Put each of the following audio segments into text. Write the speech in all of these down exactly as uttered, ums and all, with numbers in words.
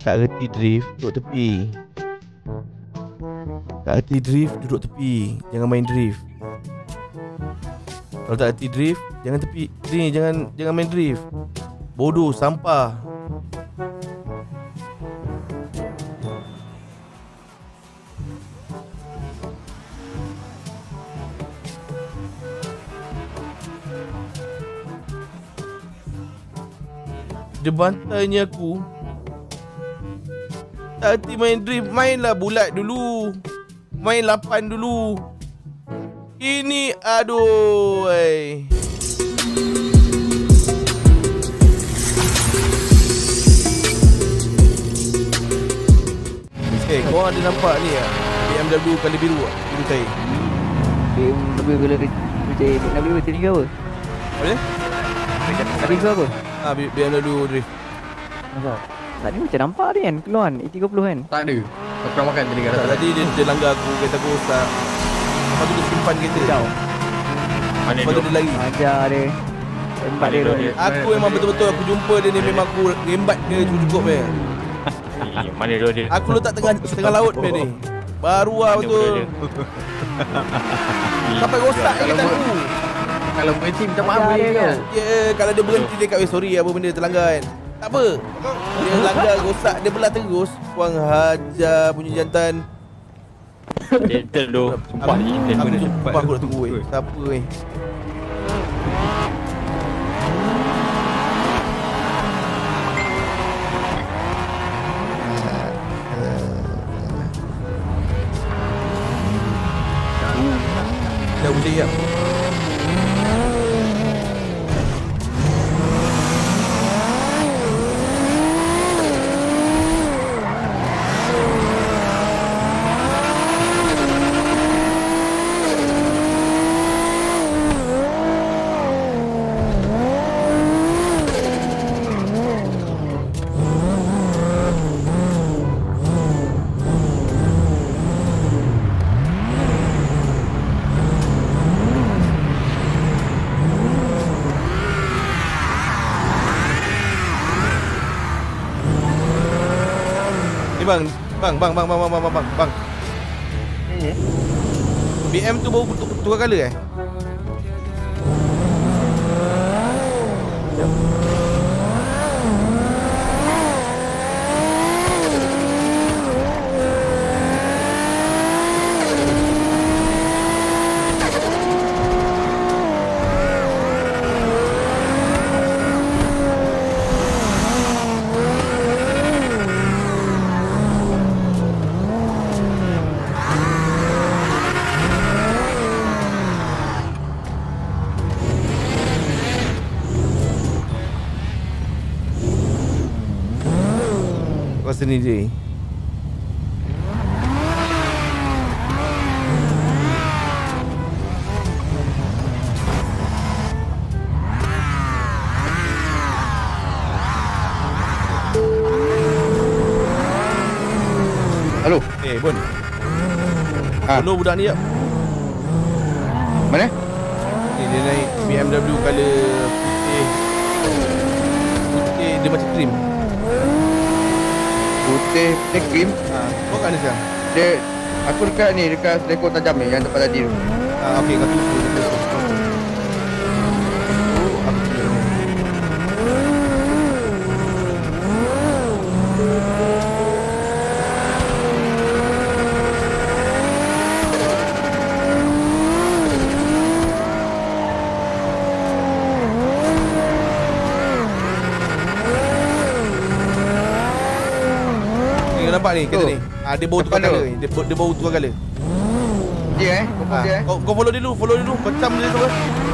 tak reti drift, duduk tepi. Tak reti drift, duduk tepi. Jangan main drift. Kalau tak reti drift, jangan tepi. Ni, jangan jangan main drift. Bodoh, sampah. Dia bantainya aku. Tak hati main drift. Mainlah bulat dulu. Main lapan dulu. Ini aduh ay. Eh, korang ada nampak ni ah? B M W kali biru ah? Biru cair. B M W kali biru cair. B M W tadi ke apa? Apa dia? Tadi ke apa? Ah, B M W drift. Masa? Tadi macam nampak dia kan keluar kan E tiga puluh kan? Tak ada. Aku dah makan tadi kat atas. Tadi dia, dia langgar aku, kereta aku rosak. Lepas tu dia simpan kereta. Jauh. Mana Lepas tu dia lari. Ajar dia. Tempat dia tu. Aku memang betul-betul aku jumpa dia ni, memang aku rembat dia cukup-cukup dia. Mana dia dia? Aku letak tengah tengah laut dia ni. Baru lah betul. Sampai rosak kereta aku. Kalau berhenti minta maaf Ajar dia dia. kau. Ya, yeah, kalau dia berhenti dia kat, eh sorry apa benda terlanggar kan. Tak apa. Dia langgar rosak, dia belah terus. Puang hajar punya jantan. Gentle tu. Sumpah ni gentle Aku benda sumpah cepat. aku nak tunggu eh. Siapa eh? Dah boleh ya. Bang, bang, bang, bang, bang, bang, bang, bang, bang. Eh? B M tu baru tu- tukar colour eh? Kau sendiri. Halo. Eh, Bon. Ha. Follow budak ni jap. Mana? Ni dia naik B M W colour putih. Putih dia macam krim. Putih, putih krim. Ha, kau kat mana sekarang? Dia aku dekat ni, dekat selekor tajam ni yang tempat tadi tu. Ha, okey kau tunggu. Aku tunggu. Ni kau nampak ni kereta Tu. ni. Ah, dia baru tukar Depan tu. colour ni. Dia, dia baru tukar colour. Dia eh, kau Ha, dia eh. kau, kau follow dia dulu, follow dia dulu. Kau cam dia tu.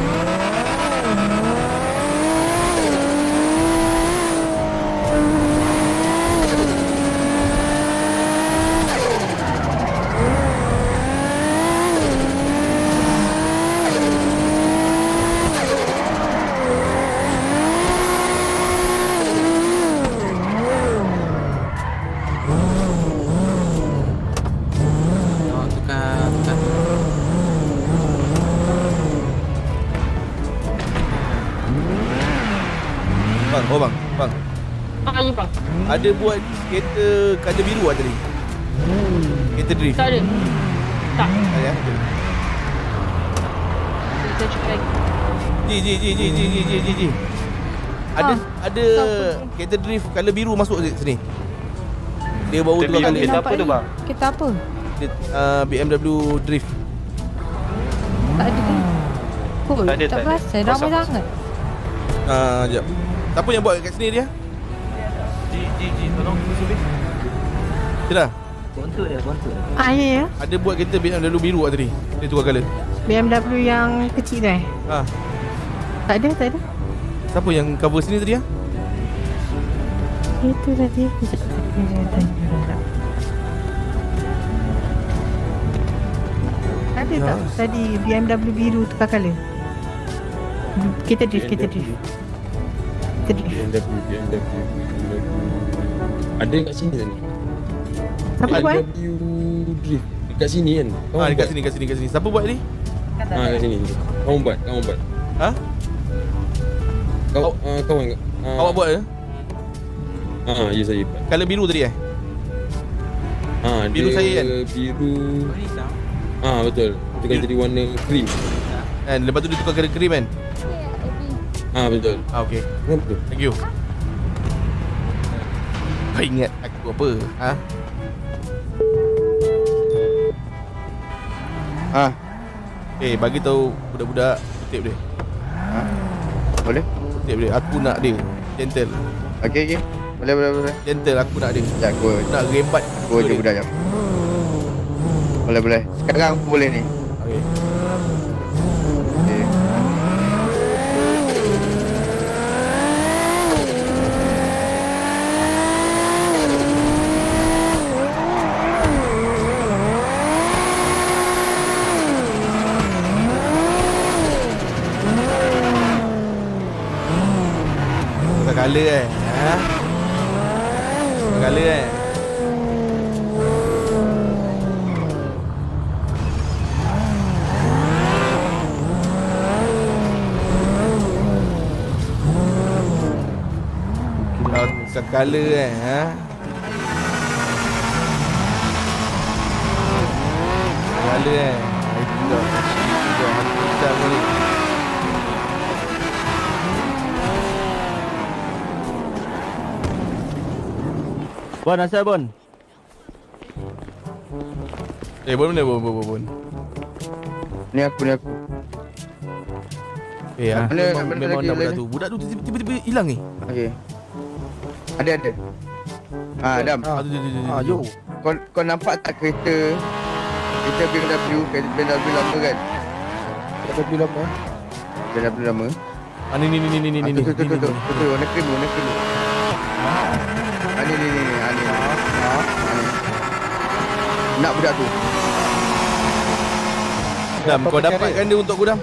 Oh, tukar, tukar. Bang, oh bang, bang. lagi bang. Ada buat kereta color biru ada tadi. Kereta drift. Tak ada. Tak. Tak ya. Kita cuba lagi. Ji ji ji ji ji ji ji ji ji. Ada Ah, ada siapa? kereta drift color biru masuk sini. Dia bawa Kereta dua biru kali. kita apa tu bang? Kita apa? Dia, uh, B M W drift. Tak ada kan? Oh, Tak ada, tak tak ada. perasan. Ramai Kosong. sangat. Ah, uh, jap. Siapa yang buat kat sini dia? Ji, ji, ji, tolong Subis. Sudah. Ah, ya, ya. Ada buat kereta B M W biru kat tadi. Dia tukar color. B M W yang kecil tu eh? Ah, Tak ada, tak ada. siapa yang cover sini tadi ah? Itu tadi. Kejap, kejap, kejap. Ada tak tadi B M W biru tukar colour? Kita drift, kita drift. Kita drift. B M W, B M W, B M W. Ada kat sini tadi. Siapa buat? B M W drift dekat sini kan. Kamu Ah, dekat buat? sini, kat sini, kat sini. Siapa buat ni? Ah, kat sini. Kamu buat, kamu buat. Ha? Kau Awak- uh, kawan ke? Uh, Awak buat ke? Ah, ya saya buat. Color biru tadi eh? Ah, Biru dia saya kan? Biru. Ah, betul. Itu kan jadi warna cream. And lepas tu dia tukar color cream kan? Ah, betul. Ah, okey. Kenapa tu? Thank you. Kau ingat aku apa? Ha? Ah, Eh, bagi tahu budak-budak kutip dia. boleh? Kutip dia. Aku nak dia. Gentle. Okey, okey. Boleh, boleh, boleh. Gentle aku nak dia. Sekejap aku, Nak rembat. aku je budak jap. Boleh, boleh. Sekarang aku boleh ni. Okey. Okey. Tukar color eh. Ha? Tukar color eh. Kau tukar color eh. Ha? Color eh. Itu dah. Itu dah. Itu dah boleh. Bon, asal Bon? Eh, Bon mana Bon, Bon, Bon, Bon. Ni aku, ni aku. Eh, aku Mana- memang, mana memang lagi nak budak lain? tu. Budak tu tiba- tiba-tiba hilang ni. Okey. Ada, ada. Ah, Adam. Ah, tu, tu, tu, tu, tu. Ah, yo. Kau kau nampak tak kereta kereta B M W, kereta B M W lama kan? B M W lama. B M W lama. Ah, ni, ni, ni, ni, ni, ni, Ah, ni, tu, tu, ni, tu, ni, tu, ni. tu, tu, warna krim, warna krim. Ah, ni, ni, ni, ni, ah, ni. Ah, ni. Nak budak tu. Dam, kau dapatkan dia untuk aku, Dam.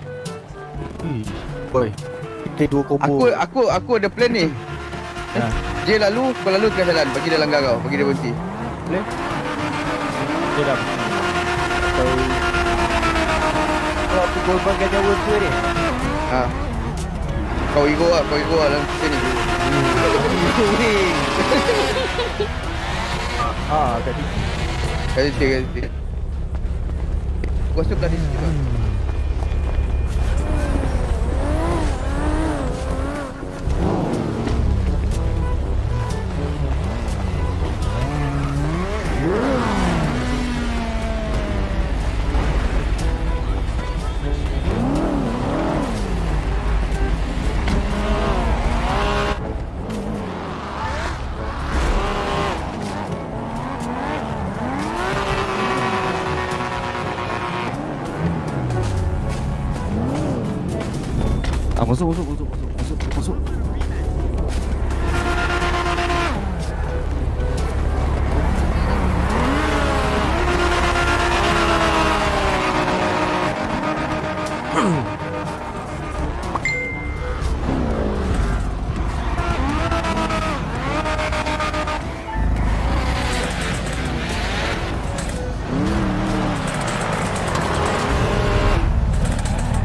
Boy. Kita dua combo. Aku aku aku ada plan ni. Ha. Dia lalu, kau lalu tengah jalan, bagi dia langgar kau, bagi dia berhenti. Dia dah. Atau kalau aku korbankan nyawa tu ni. Ha. Kau ego lah, kau ego lah dalam cerita ni. Ah, kat situ. Kali cerita, kali cerita. Aku rasa belah di situ lah. Ah, masuk, masuk, masuk, masuk, masuk, masuk.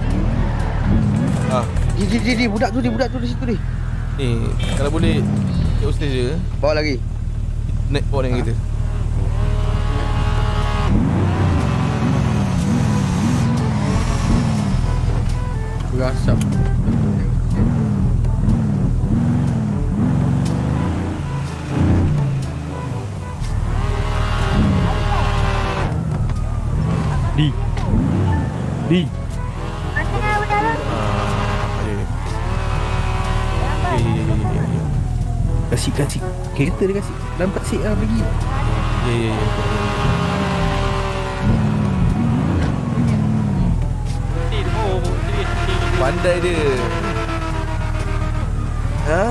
Ah, Di, di, di, di, budak tu, di, budak tu di situ ni. ni kalau boleh Cik Ustaz je. Bawa lagi. Naik bawa dengan kita. Berasap. Di. Di. Kasih kasih kereta dia kasih. Lambat sik lah pergi. Ya ya ya. Pandai dia. Ha?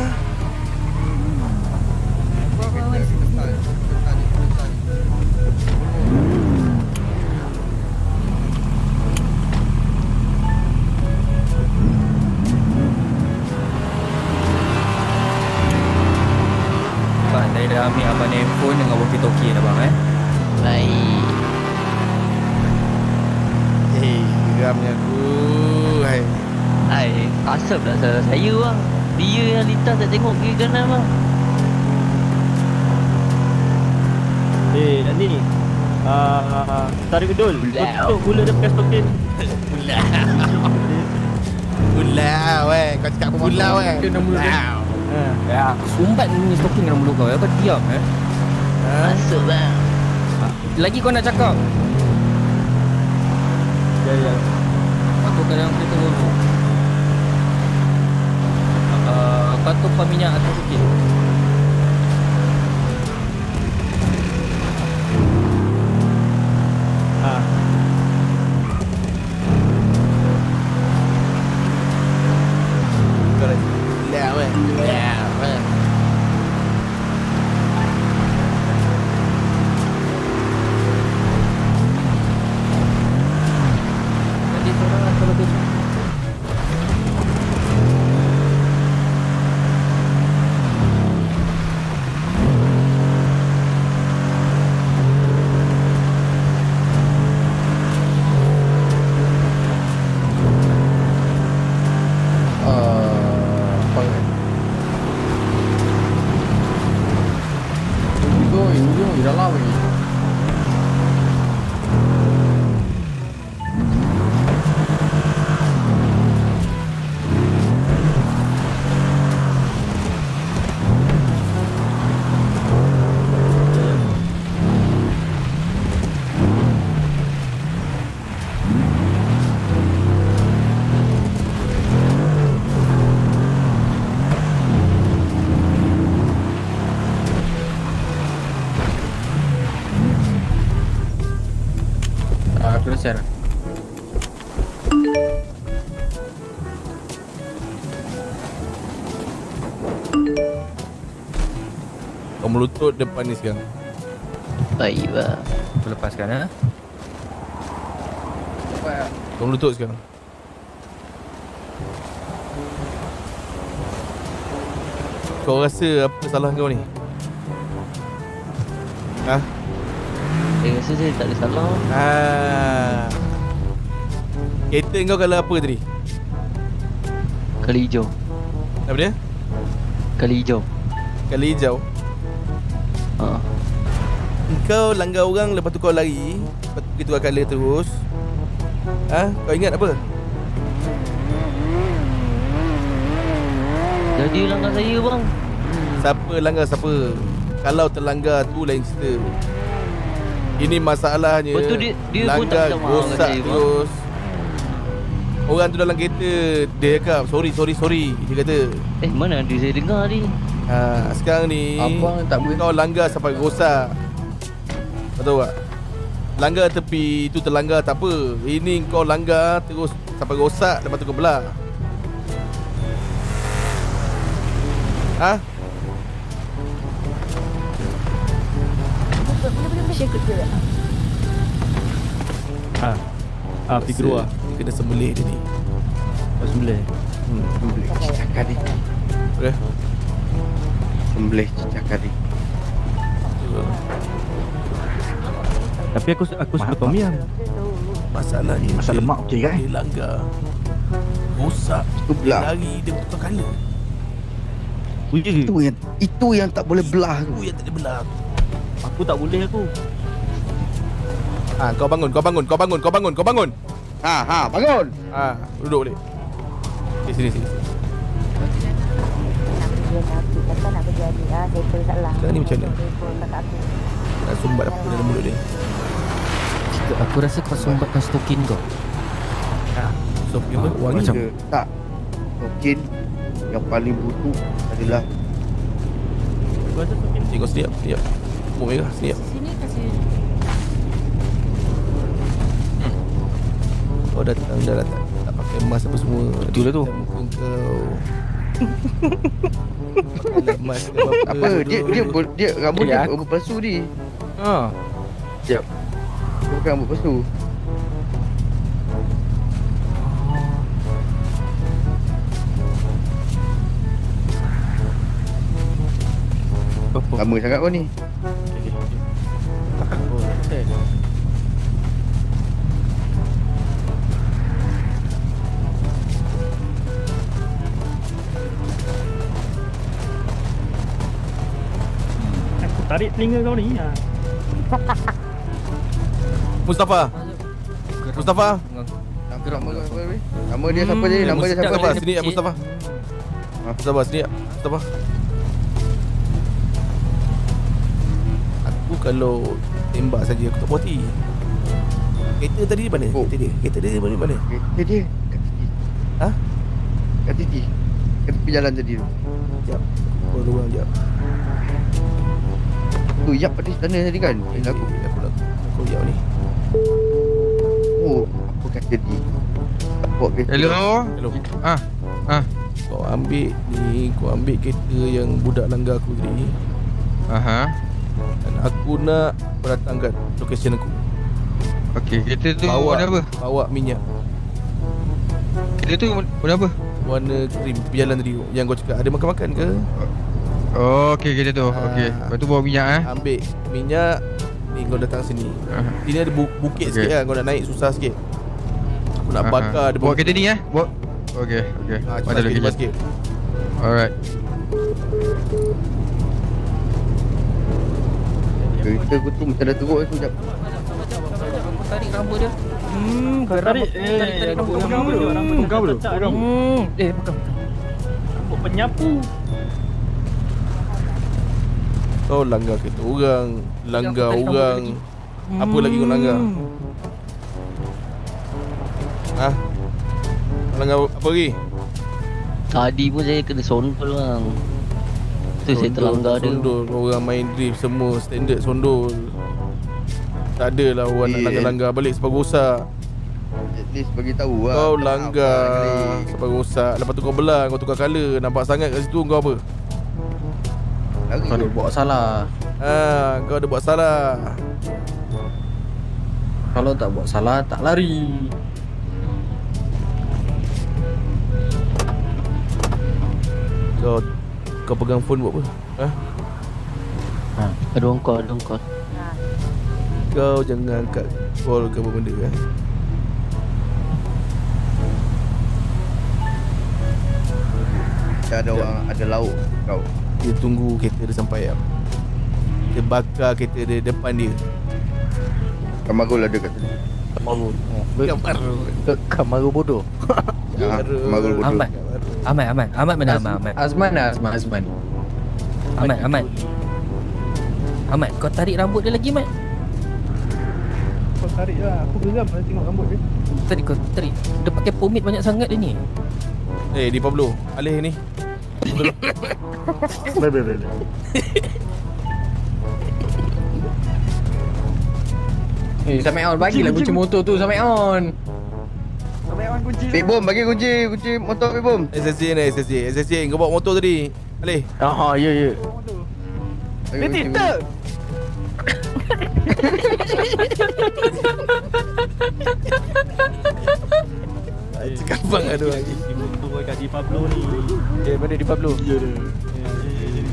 Bang, saya dah ambil abang handphone dengan walkie-talkie dah bang eh. Baik. Hei, geramnya aku. Hai. Hai, asap tak salah saya bang. Dia yang lintas tak tengok kiri kanan bang. Eh, dah ni. Ah, tarik bedul. Tutup gula dia pakai stokin. Pulau eh. Kau cakap apa pulau eh? Pulau. Ha. Ya, sumbat ni stocking dalam mulut kau. Kau diam eh. Masuk bang. Lagi kau nak cakap. Ya, ya. Patutkan dalam kereta dulu. Uh, Patut pam minyak atau sikit. Ha. Pulau eh. Pulau eh. Nanti korang lah kalau besok. Apa ni? Itu itu di dalam lagi. Ah, selesai dah. Kau melutut depan ni sekarang. Baik bang. Aku lepaskan eh. Kau melutut sekarang. Kau rasa apa salah kau ni? Ha? Saya rasa saya tak ada salah. Ah. Kereta kau kalau apa tadi? Kali hijau. Apa dia? Kali hijau. Kali hijau. Ha. Kau langgar orang, lepas tu kau lari, lepas tu pergi tukar colour terus. Ah, kau ingat apa? Jadi langgar saya bang. Siapa langgar siapa? Kalau terlanggar tu lain cerita. Ini masalahnya. Lepas tu dia- dia pun tak langgar minta maaf dengan rosak saya, bang. terus. Orang tu dalam kereta, dia cakap sorry sorry sorry. Dia kata Eh mana ada saya dengar ni. ha, sekarang ni Abang tak boleh. kau langgar sampai rosak. Kau tahu tak? Langgar tepi tu terlanggar tak apa. Ini kau langgar terus sampai rosak, lepas tu kau belah. Ha? Ha. Ah, pergi keluar. Dia kena sembelih dia ni. Bismillah. Hmm. Sembelih cicak ni. Boleh? Sembelih cicak ni. Tapi aku aku suka tom yum. Masalahnya Masak dia- lemak okey kan? Dia langgar rosak. Itu Dia pula. lari, dia tukar colour. Itu yang itu yang tak boleh belah tu. Aku yang tak boleh belah. Aku tak boleh aku. Ha, kau bangun, kau bangun, kau bangun, kau bangun, kau bangun. Ha ha bangun. Ha, duduk boleh. Okay, sini sini. Nak kerja ni ah, depa salah. Sekarang ni macam mana? Kakak aku. Nak sumbat apa dalam mulut dia? Aku rasa kau sumbatkan stokin kau. So, apa? Wangi Macam tak. Mungkin yang paling butuh adalah Kau rasa stokin Cik, kau setiap, setiap. Oh merah, setiap. Sini kasih. Kau datang dah tak, tak pakai mask apa semua. Itulah tu. Muka kau. Pakailah mask ke apa. apa dia dia bol- dia rambut Ya, dia rambut palsu ni. Ha. Sekejap. Bukan rambut palsu. Lama sangat kau ni. Aku tarik telinga kau ni ha. Mustafa. Mustafa. Nama nama dia siapa tadi? Nama dia siapa Mustafa, tadi? sini ya Mustafa. Ha. Mustafa, sini ya Mustafa. Aku kalau tembak saja aku tak puas hati. Kereta tadi di mana? Oh. Kereta dia. Kereta dia di mana? mana? Kereta dia kat titi. Ha? Kat titi. Kat tepi jalan tadi tu. Sekejap. Kau luar sekejap. Tu yap pada sana tadi kan? Okay, Aku aku nak aku yau ni. oh apa kata dia? Bawa kereta. Hello. Hello. Ah. Ah. Kau ambil ni, kau ambil kereta yang budak langgar aku tadi. Aha. Dan aku nak berdatangkan location aku. Okey, kereta tu Bawa warna apa? Bawa minyak Kereta tu warna apa? warna krim tepi jalan tadi tu. Yang kau cakap ada makan-makan ke? Oh, okey kereta tu. Ah. Okey. Lepas tu bawa minyak eh. Ambil minyak ni, kau datang sini. Aha. Sini ada bu- bukit Okey. sikit lah, kau nak naik susah sikit. Aku nak Aha. bakar ada Bawa kereta ni eh. Bawa. Okey, okey. Ha, cepat Ada sikit, lagi. cepat sikit. Alright. Kereta aku tu macam dah teruk aku jap. Kau tarik rambut dia. Hmm, kau tarik eh tarik, tarik rambut rambut rambut dia. dia, rambut Hmm, kau belum? cacak ni. Hmm. Eh, bukan. Rambut penyapu. Kau langgar kereta orang, langgar tarik rambut orang. Apa lagi kau langgar? Ha? Langgar apa lagi? Tadi pun saya kena sondol bang. Tu saya terlanggar dia. Sondol, orang main drift semua standard sondol. Tak adalah orang nak Eh. langgar-langgar balik sebab rosak. At least bagi tahu lah. Kau Tak langgar apa kali. sebab rosak. Lepas tu kau belah, kau tukar colour. Nampak sangat kat situ kau apa? Lari. Kau ada buat salah. Ha, kau ada buat salah. Kalau tak buat salah, tak lari. Kau kau pegang phone buat apa? Ha? Ada orang call, ada orang call. Kau jangan angkat call ke apa benda eh. Macam ada orang ada lauk kau. Dia tunggu kereta dia sampai up. Dia bakar kereta dia depan dia. Kamarul ada kat sini. Kamaru. Kamaru. Kamaru bodoh. Ha, Kamarul bodoh. Ahmad. Ahmad, Ahmad. Ahmad mana Ahmad? Ahmad. Azman lah, Azman, Azman. Ahmad, Ahmad. Ahmad, kau tarik rambut dia lagi, Ahmad. Kau tarik lah. Aku geram bila tengok rambut dia. Tadi kau tarik. Dia pakai pomade banyak sangat dia ni. Eh, di Pablo, alih ni. Ber ber ber. Eh, sampai on. Bagilah kunci motor tu sampai on. Big Boom bagi kunci kunci motor Big Boom. S S J ni, S S J. S S J, kau bawa motor tadi. Alih. Ah, ya ya. Bagi kunci, Big Boom. Cakap bang ada lagi. Di motor kat di Pablo ni. Eh, mana di Pablo? Ya dia. Ya, ya, ya.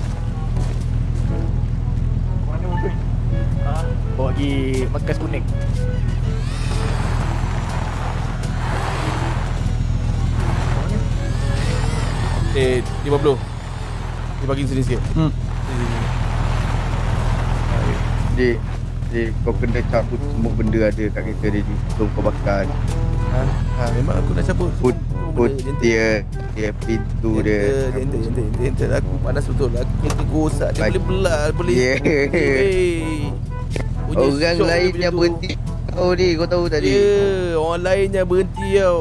Mana motor ni? Ah, bawa pergi Markas Kuning. Eh, di Pablo. Dia bagi sini sikit. Hmm. Dik, dik, kau kena cabut semua benda ada kat kereta dia ni. Sebelum kau bakar. Ha, ha memang aku dah cabut. Put, put dia, dia pintu dia. Gentle, gentle, gentle. Aku panas betul. Aku kereta gosak. Dia boleh belah, boleh. Yeah. Hey. Orang lain yang berhenti kau ni, kau tahu tadi. Ya, yeah, orang lain yang berhenti tau.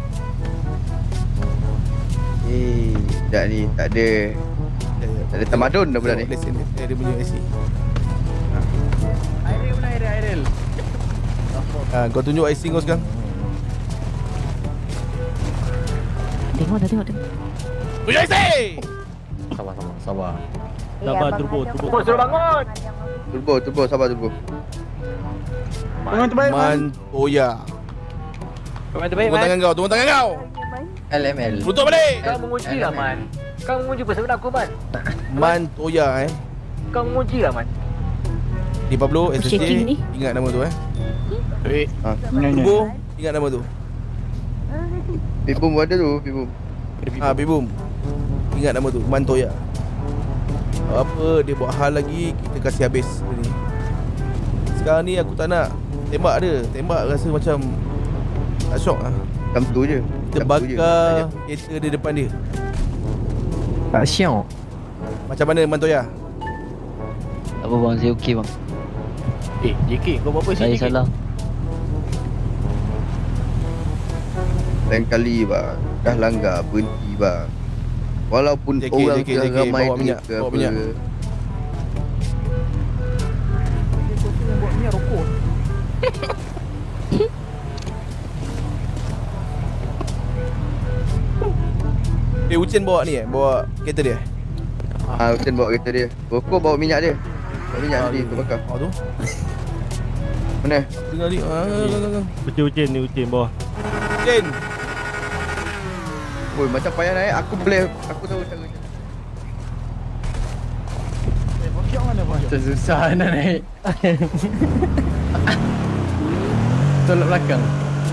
Eh, tak ni, tak ada. Tak ada tamadun dah budak ni. Lesen dia, dia punya I C. Airel mana Airel? Airel. Ha, kau tunjuk I C kau sekarang. Tengok dah, tengok, tengok. Tunjuk I C! Sabar, sabar, sabar. Sabar, abang turbo, Ajang turbo. pun Suruh bangun. Turbo, turbo, sabar turbo. Bangun terbaik, Man. Mantoya. Bangun terbaik, Turun Man. tangan kau, turun tangan kau. L M L. Tutup balik. Kau menguji lah, Man. Kau menguji pasal benda aku, Man. Mantoya eh. Kau menguji lah, Man. Di Pablo, S S J. Shaking ni. Ingat nama tu eh. Eh, ha. Turbo, ingat nama tu. Pibum ada tu, Pibum. Ha, Bibum. Ingat nama tu, Mantoya. Apa dia buat hal lagi, kita kasih habis ni. Sekarang ni aku tak nak tembak dia. Tembak rasa macam tak syok lah. Macam tu je. Kita Macam tu je. bakar kereta di depan dia. Tak syok. Macam mana Mantoya? Tak apa bang, saya okey bang. Eh, J K, kau buat apa Saya sini? J K? salah. Lain kali bang, dah langgar, berhenti bang. Walaupun J K, orang J K, dah J K, ramai bawa ni minyak, ke bawa apa. minyak. Buat minyak rokok. Eh, Ucen bawa ni eh? Bawa kereta dia? Ah, Ucen bawa kereta dia. Rokok bawa minyak dia. Bawa minyak nanti tu bakar. Oh tu. Mana? Dengar ni. Ah, Ucin-ucin ni, Ucin bawah. Ucen. Oi, macam payah naik. Aku boleh, aku tahu cara. Macam susah nak naik. Tolak belakang.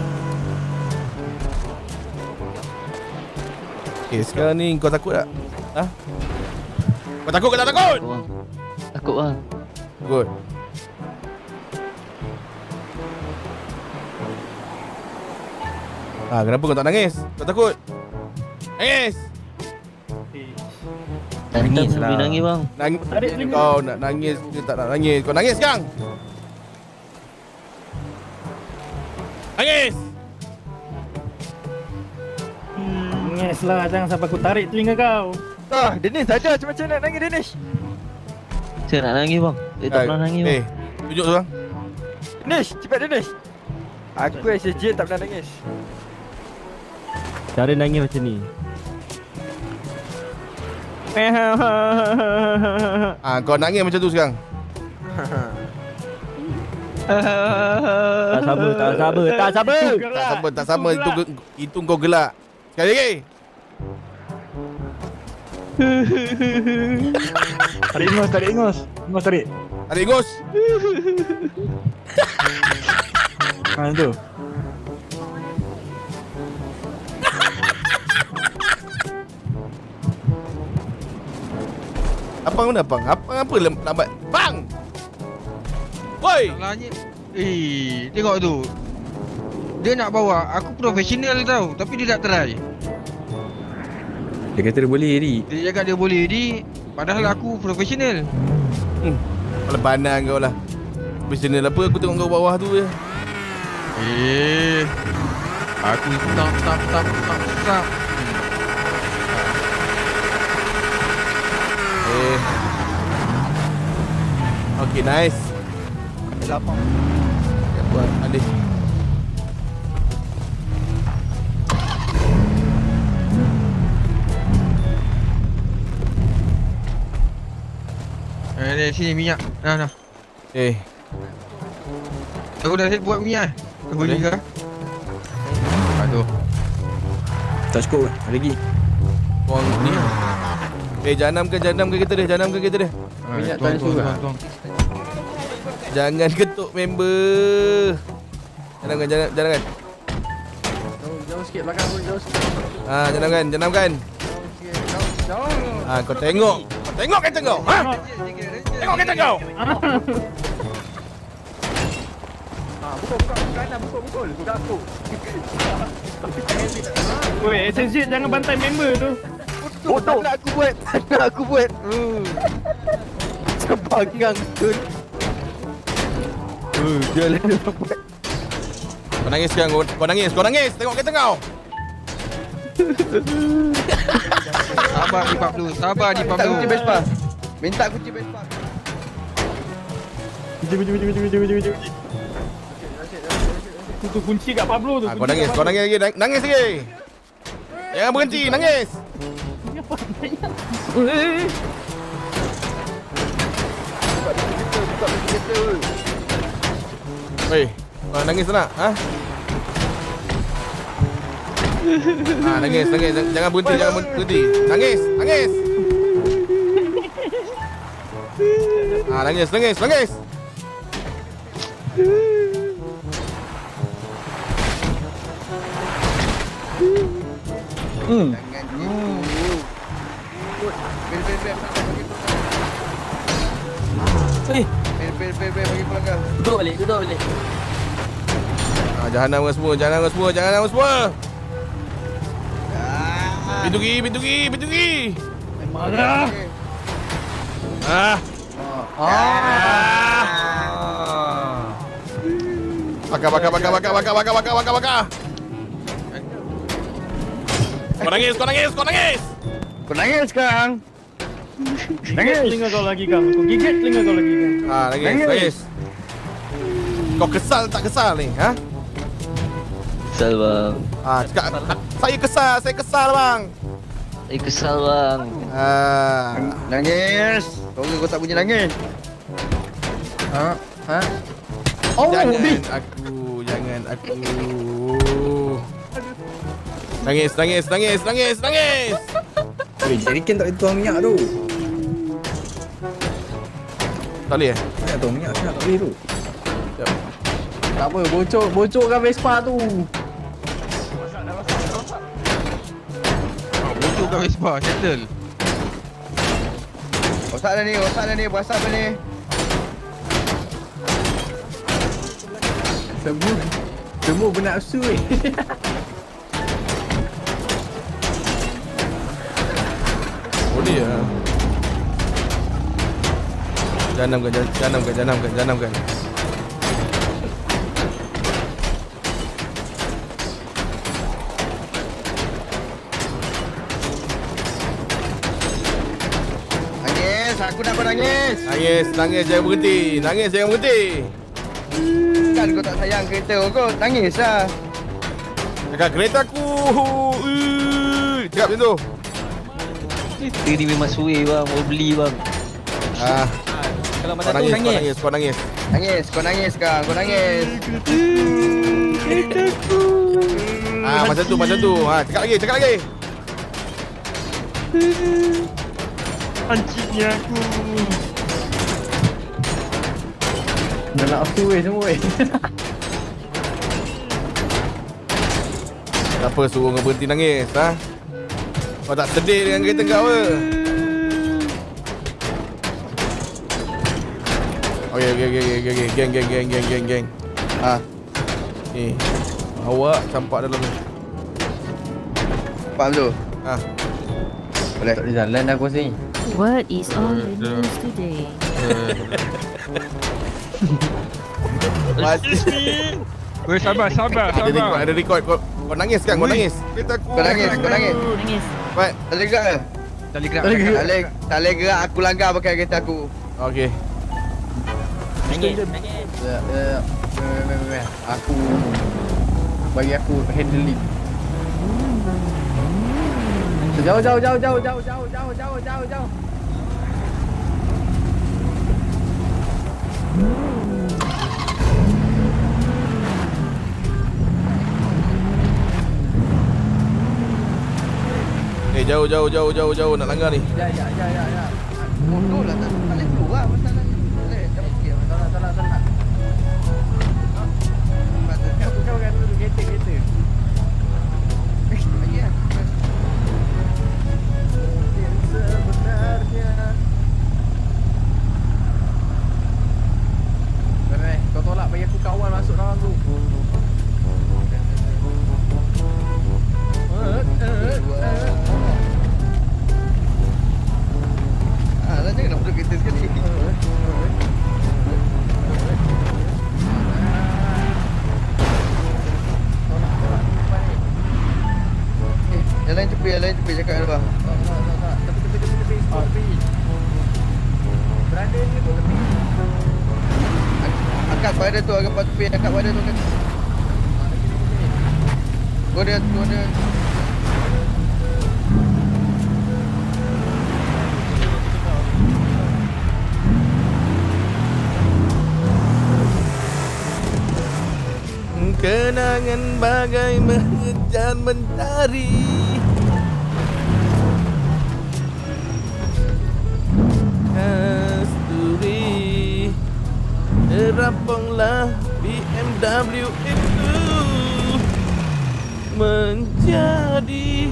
Okay, sekarang ni kau takut tak? Ha? Kau takut ke tak takut? Takut bang. Takut bang. Takut. Ah, kenapa kau tak nangis? Kau takut? Nangis! Nangis lah. lah. Nangis bang. Nangis. Kau nak nangis ke tak nak nangis? Kau nangis sekarang? Nangis! Nangis lah, jangan sampai aku tarik telinga kau. Ah, Dennis ada macam-macam nak nangis Dennis. Saya nak nangis bang. Saya tak Eh, pernah nangis Eh, bang. tunjuk tu bang. Dennis, cepat Dennis. Aku S S J tak pernah nangis. Cara nangis macam ni. Ah, kau nangis macam tu sekarang. Tak sabar, tak sabar, tak sabar. Tak sama, tak sama. Itu ge- itu kau gelak. Sekali lagi. Tarik ingus, tarik ingus. Ingus tarik. Tarik ingus. Ha tu. Abang mana bang? Abang apa lem- lambat? Bang! Woi! Salahnya. Eh, tengok tu. Dia nak bawa, aku profesional tau, tapi dia tak try. Dia kata dia boleh ni. Dia cakap dia boleh ni, padahal aku profesional. Hmm. Kepala banan kau lah. Profesional apa? Aku tengok kau bawah tu je. Eh, aku stop, stop, stop, stop, stop. Eh. Okay, nice. Lapang. Ya, buat Alif. Eh, ni sini minyak. Nah, nah. Eh, Aku dah set buat minyak. Aku boleh ke? Ah tu. Tak cukup ada lagi. korang ni. Eh, janamkan, janamkan kereta dia, janamkan kereta dia. Ah, Minyak tuang, tak ada tuang, surat. tuang, tuang. Jangan ketuk member. Janamkan, janam, janamkan. Jauh, jauh sikit belakang pun, jauh sikit. Ah, janamkan, janamkan. Jauh sikit. Jauh. Ah, kau tengok. Kau tengok kereta kau. Ha? Tengok kereta kau. Ah, pukul pukul kanan pukul pukul. Buka aku. Woi, S S Z jangan bantai member tu. Oh, tak nak aku buat. Tak nak aku buat. Hmm. Sebagang tu. Hmm, dia lah dia buat. Kau nangis sekarang. Kau, kau nangis. Kau nangis. Tengok kereta kau. Sabar di Pablo. Sabar di Minta Pablo. kunci Vespa. Minta kunci Vespa. Kunci kunci kunci kunci kunci kunci kunci. Tu kunci kat Pablo tu. Ah, kau nangis. Kau nangis lagi. Nangis lagi. Jangan berhenti. Nangis. Weh, kau nangis tak? Ha? Ah, nangis, nangis. Jangan berhenti, jangan berhenti. Nangis, nangis. Ah, nangis, nangis, nangis. Hmm. Jangan gitu. Bel bel bel bagi pelanggan. Eh, Bel bel bel bel bagi pelanggan. duduk balik, duduk balik. Ah, jahanam kau semua, jahanam kau semua, jahanam kau semua. Pintu gi, pintu gi, pintu gi. Marah. Ah. Ah. Bakar, bakar, bakar, bakar, bakar, bakar, bakar, bakar, bakar. Kau nangis, kau nangis, kau nangis. Kau nangis sekarang. Nangis. Telinga kau lagi Kang. Kau gigit telinga kau lagi Kang. Ah, nangis, nangis. Kau kesal tak kesal ni, ha? Kesal bang. Ah, cakap, saya kesal, saya kesal bang. Saya kesal bang. Ah, Nangis. Kau kau tak punya nangis. Ha? Ha? oh, jangan aku, jangan aku. Nangis, nangis, nangis, nangis, nangis. Weh, jeriken tak boleh tuang minyak tu. Tak boleh eh? Tak tuang minyak sangat tak boleh tu. Sekejap. Tak apa, bocor, bocorkan Vespa tu. Bocor kat Vespa, settle. Rosak dah ni, rosak dah ni. Berasap dah ni. Semua semua bernafsu weh. Boleh lah. Janamkan, janamkan, janamkan, janamkan. Nangis, aku nak kau nangis. Nangis, nangis, jangan berhenti. Nangis, jangan berhenti. Kan kau tak sayang kereta kau, nangis lah. Cakap kereta aku. Uh, cakap macam tu. Kereta ni memang suai bang. Mau beli bang. Ah, Kalau kau masa tu nangis, kau nangis. nangis, kau nangis. Nangis, kau nangis sekarang, kau nangis. Ah, macam tu, macam tu. Ha, cakap lagi, cakap lagi. Pancingnya aku. Dah nak nafsu weh semua weh. Kenapa suruh kau berhenti nangis, ha? Kau tak sedih dengan kereta kau ke? Okey, okey, okey, okey, okey. Geng, geng, geng, geng, geng, geng. Ha, Ni. Awak campak dalam ni. faham tu? Ha. Boleh. Tak boleh jalan dah aku rasa ni. What is on the news today? Excuse me. Weh, sabar, sabar, Ada record, sabar. ada record. Kau, kau nangis kan? Kau nangis. Kereta aku. Kau nangis, kau nangis. Nangis. Baik. Tak boleh gerak ke? Tak boleh gerak. Tak boleh, tak boleh gerak, aku langgar pakai kereta aku. Okey. Nangis, nangis. Ya, ya, ya. Weh, weh, weh, weh. Aku bagi aku handling. Jauh, jauh, jauh, jauh, jauh, jauh, jauh, jauh, jauh, jauh. Eh, jauh, jauh, jauh, jauh, jauh nak langgar ni. Ya, ya, ya, ya, ya. Bodoh lah, tak tak boleh keluar masalah ni. Tak boleh, tak boleh. Salah, salah, salah. Kau kau kan dulu kereta, kereta. Lagi lah. bagi aku kawan masuk dalam tu. Ah, lah jangan nak duduk kereta sekali. Eh, yang lain tepi, yang lain tepi cakap dengan abang. Tak, tak, tak, tak. Tepi, tepi, tepi, tepi. Stop, tepi. Berada ni tu tepi. Angkat badan tu, angkat tepi, angkat badan tu kan. Go dia, go dia. Kenangan bagai mengejar mentari. Kasturi, terampunglah B M W itu menjadi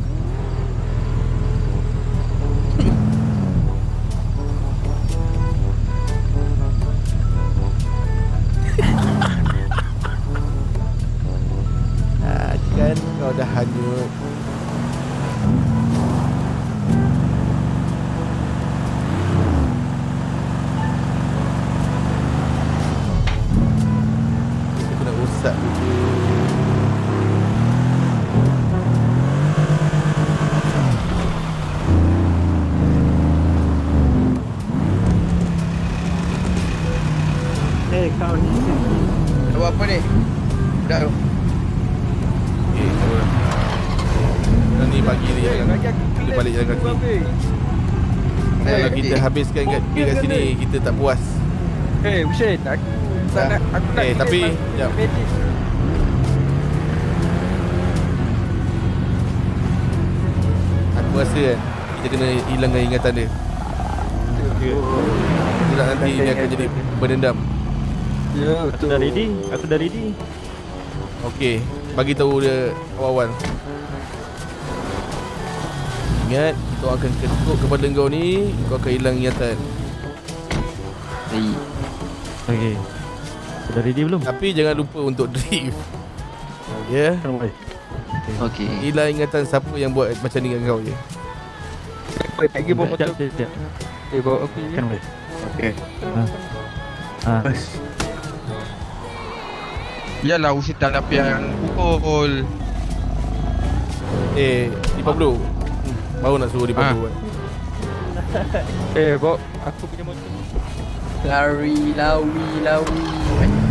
kan kau dah hanyut. Aku nak usap dulu. Eh kau ni Nak buat apa ni? Budak tu. Okay, so ni pagi ni jalan kita balik jalan kaki. Kalau kita habiskan kat, dia kat sini, kita tak puas. Eh, Hussein, aku tak nak, aku nak Eh, tapi jap. Aku rasa kan kita kena hilangkan ingatan dia. Tidak nanti dia akan jadi berdendam. Ya, Aku dah ready. Aku dah ready. Okey, bagi tahu dia awal-awal. Ingat, kita akan ketuk kepada kau ni, kau akan hilang ingatan. Hey. Okey. Aku dah ready belum? Tapi jangan lupa untuk drift. Ya, yeah? Okey. Okey. hilang ingatan siapa yang buat macam ni dengan kau je. lagi bawa motor. Sekejap, sekejap. Eh, bawa aku je. Kan boleh. Okey. Ha. Yalah usia tak nak yang pukul. Eh, di Pablo. Baru nak suruh di Pablo kan. Eh, bawa aku punya motor. Lari, lawi, lawi.